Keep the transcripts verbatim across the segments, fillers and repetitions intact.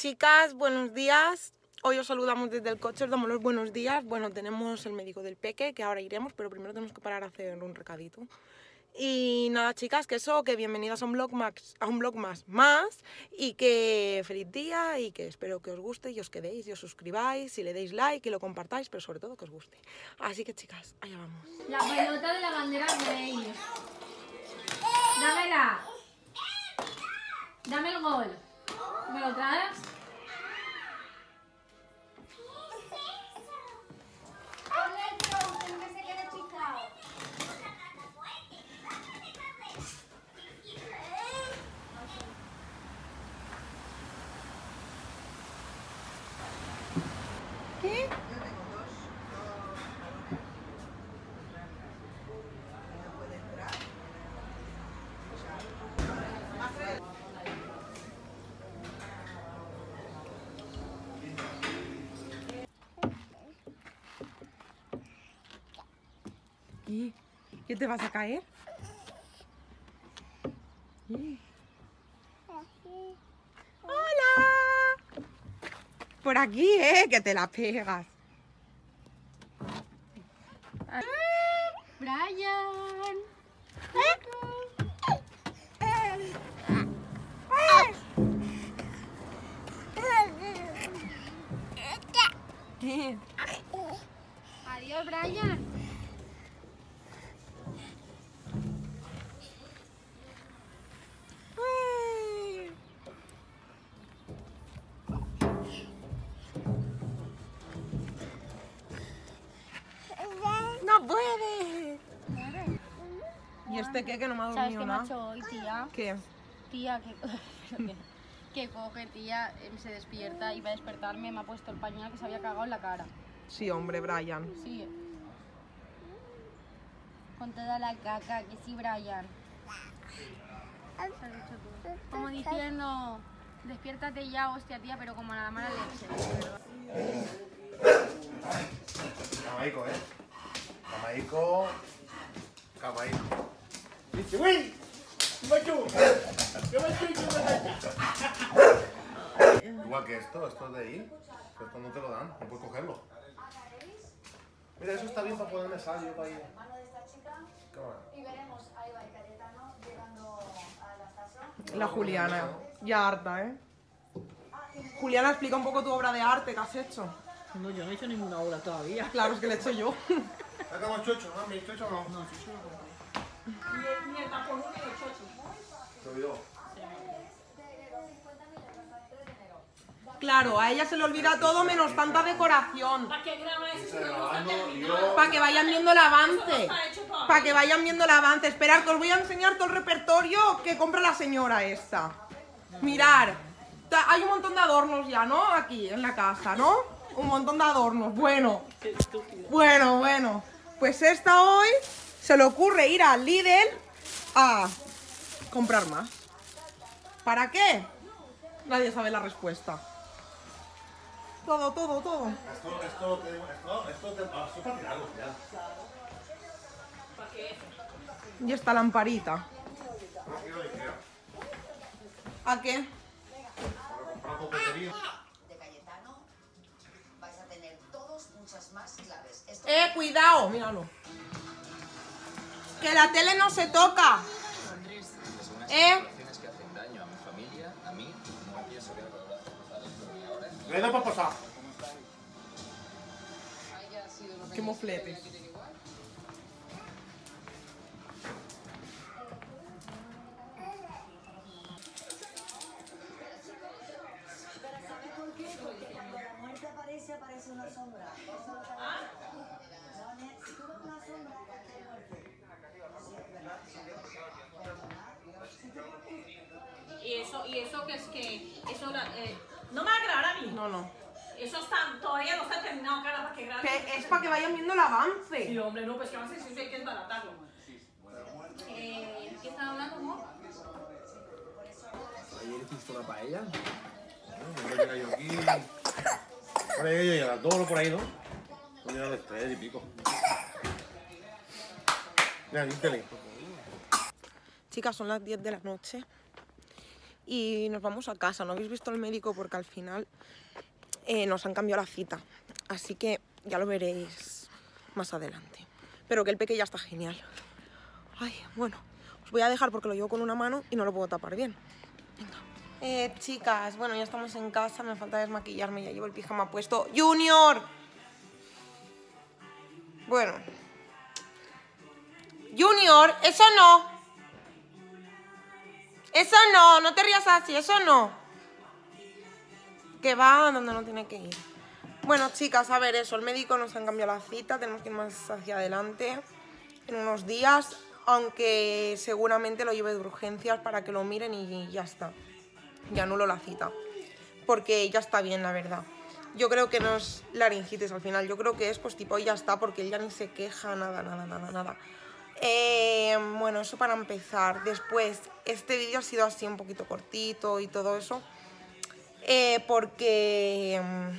Chicas, buenos días. Hoy os saludamos desde el coche, os damos los buenos días. Bueno, tenemos el médico del peque, que ahora iremos, pero primero tenemos que parar a hacer un recadito. Y nada, chicas, que eso, que bienvenidas a un vlog más, a un vlog más, más y que feliz día y que espero que os guste y os quedéis y os suscribáis y le deis like y lo compartáis, pero sobre todo que os guste. Así que, chicas, allá vamos. La pelota de la bandera gay. Dámela. Dame el gol. ¿Me lo traes? ¿Qué? ¿Qué? ¿Qué te vas a caer? ¿Qué? ¡Hola! Por aquí, ¿eh? Que te la pegas. Brian. ¿Qué? Adiós, Brian. ¡No puede! ¿Y este qué? Que no me ha ¿Sabes dormido qué me ha nada. hecho hoy, tía? ¿Qué? Tía, que, que, que coge, tía, em, se despierta y va a despertarme, me ha puesto el pañal que se había cagado en la cara. Sí, hombre, Brian. Sí. Con toda la caca, que sí, Brian. ¿Qué has dicho tú? Como diciendo, despiértate ya, hostia, tía, pero como la mala leche. Camaico, ¿eh? Camaico. Camaico. Dice, ¡güey! ¡Machu! ¡Qué machu! Igual que esto, esto es de ahí. Esto no te lo dan, no puedes cogerlo. Mira, eso está bien para ponerme sal yo para ir. Qué bueno. Y veremos a Eva y Cayetano llegando a la estación. La Juliana. Ya harta, ¿eh? Juliana, explica un poco tu obra de arte que has hecho. No, yo no he hecho ninguna obra todavía. Claro, es que le he hecho yo. Sacamos chocho, ¿no? ¿Mi chocho no? No, sí, sí, no. Ni el tapón ni el chocho. Se olvidó. Claro, a ella se le olvida todo menos tanta decoración. ¿Para qué graba eso si Está no está grabando, terminado? yo- Para que vayan viendo el avance. Está hecho todavía. Para que vayan viendo el avance. Esperad, que os voy a enseñar todo el repertorio que compra la señora esta. Mirar. Ta- Hay un montón de adornos ya, ¿no? Aquí, en la casa, ¿no? Un montón de adornos. Bueno. Qué estúpido. Bueno, bueno. Pues esta hoy se le ocurre ir al Lidl a comprar más. ¿Para qué? Nadie sabe la respuesta. Todo, todo, todo. Esto, esto, te- esto, esto, te- ah, esto es para tirarlo, ya. ¿Para qué? Y esta lamparita. No quiero de Ikea. ¿A qué? Para comprar coquetería. De Cayetano vais a tener todos muchas más claves. Esto Eh, cuidado, míralo. Que la tele no se toca. Eh, que hacen daño a mi familia, a mí, no pienso que los responsables de ahora Le doy para pasar. haya sido lo que qué mofletes. cuando la muerte aparece, aparece una sombra. Eso es lo que no, ne- si tú ves una sombra, hay muerte. Y eso, y eso que es que, eso, la- eh, no me va a grabar a mí. No, no. Eso está, todavía no está terminado, cara, para que grabe. Que es para que vayan viendo el avance. Sí, hombre, no, pues que avance, sí, sí, hay que desbaratarlo. Eh, ¿qué están hablando, amor? Ayer hiciste una paella. No, yo llegué yo aquí. Por ahí llegué a las dos por ahí, ¿no? No llegué a las tres y pico. Mira, límpiale. Chicas, son las diez de la noche y nos vamos a casa. No habéis visto el médico porque al final eh, nos han cambiado la cita, así que ya lo veréis más adelante. Pero que el peque ya está genial. Ay, bueno, os voy a dejar porque lo llevo con una mano y no lo puedo tapar bien. Venga. Eh, chicas, bueno, ya estamos en casa, me falta desmaquillarme, ya llevo el pijama puesto. ¡Junior! Bueno. ¡Junior! ¡Eso no! ¡Eso no! No te rías así, eso no. Que va donde no tiene que ir. Bueno, chicas, a ver eso, el médico nos han cambiado la cita, tenemos que ir más hacia adelante en unos días, aunque seguramente lo lleve de urgencias para que lo miren y ya está. Y anulo la cita, porque ya está bien, la verdad. Yo creo que no es laringitis al final, yo creo que es pues tipo y ya está, porque él ya ni se queja, nada, nada, nada, nada. Eh, bueno, eso para empezar. Después, este vídeo ha sido así un poquito cortito y todo eso, eh, porque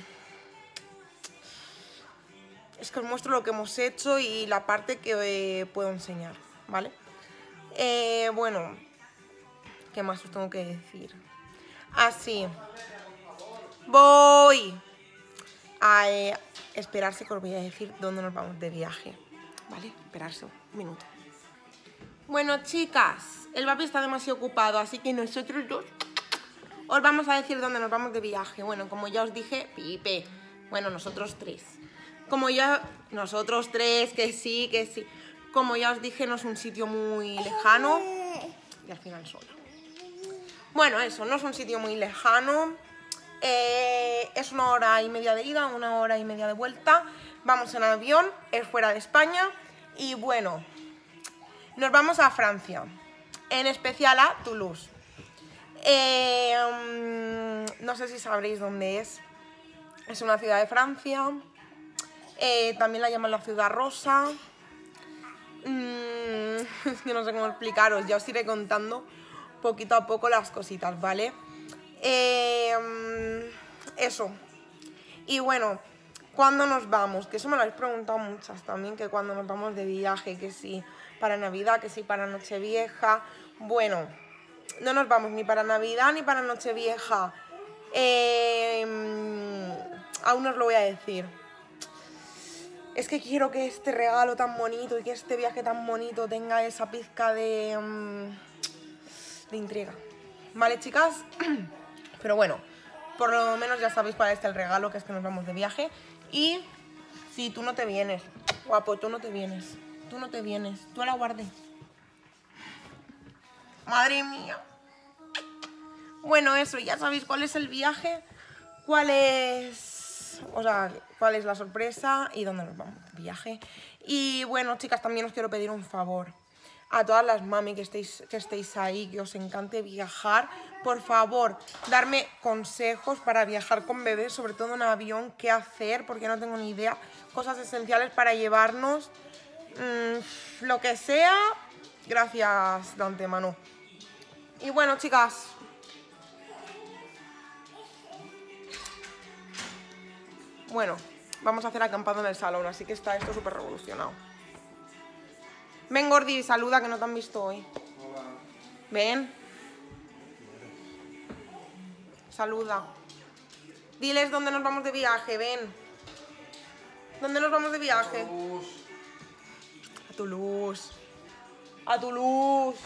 es que os muestro lo que hemos hecho y la parte que eh, puedo enseñar, ¿vale? Eh, bueno, ¿qué más os tengo que decir? Así, voy a eh, esperarse que os voy a decir dónde nos vamos de viaje, ¿vale? Esperarse un minuto. Bueno, chicas, el papi está demasiado ocupado, así que nosotros dos os vamos a decir dónde nos vamos de viaje. Bueno, como ya os dije, Pipe, bueno, nosotros tres. Como ya, nosotros tres, que sí, que sí. Como ya os dije, no es un sitio muy lejano. Y al final sola. Bueno, eso, no es un sitio muy lejano. Eh, es una hora y media de ida, una hora y media de vuelta. Vamos en avión, es fuera de España. Y bueno, nos vamos a Francia. En especial a Toulouse. Eh, um, no sé si sabréis dónde es. Es una ciudad de Francia. Eh, también la llaman la ciudad rosa. Mm, es que no sé cómo explicaros. Ya os iré contando poquito a poco las cositas, ¿vale? Eh, eso. Y bueno, ¿cuándo nos vamos? Que eso me lo habéis preguntado muchas también, que cuando nos vamos de viaje, que si para Navidad, que si para Nochevieja. Bueno, no nos vamos ni para Navidad ni para Nochevieja. Eh, aún no os lo voy a decir. Es que quiero que este regalo tan bonito y que este viaje tan bonito tenga esa pizca de, um, de intriga. ¿Vale, chicas? Pero bueno, por lo menos ya sabéis cuál es el regalo, que es que nos vamos de viaje. Y si tú no te vienes, guapo, tú no te vienes. Tú no te vienes, tú la guardé. Madre mía. Bueno, eso, ya sabéis cuál es el viaje, cuál es, o sea, cuál es la sorpresa y dónde nos vamos de viaje. Y bueno, chicas, también os quiero pedir un favor. A todas las mami que estéis, que estéis ahí, que os encante viajar, por favor, darme consejos para viajar con bebés, sobre todo en avión, qué hacer, porque no tengo ni idea, cosas esenciales para llevarnos, mmm, lo que sea, gracias de antemano. Y bueno, chicas, bueno, vamos a hacer acampado en el salón, así que está esto súper revolucionado. Ven, Gordi, saluda, que no te han visto hoy. Hola. Ven. Saluda. Diles dónde nos vamos de viaje, ven. ¿Dónde nos vamos de viaje? A Toulouse. A Toulouse.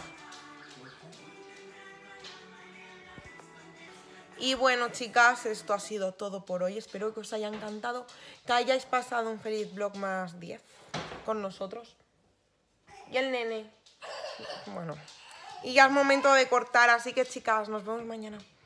Y bueno, chicas, esto ha sido todo por hoy. Espero que os haya encantado, que hayáis pasado un feliz vlog más diez con nosotros. Y el nene. Bueno. Y ya es momento de cortar, así que chicas, nos vemos mañana.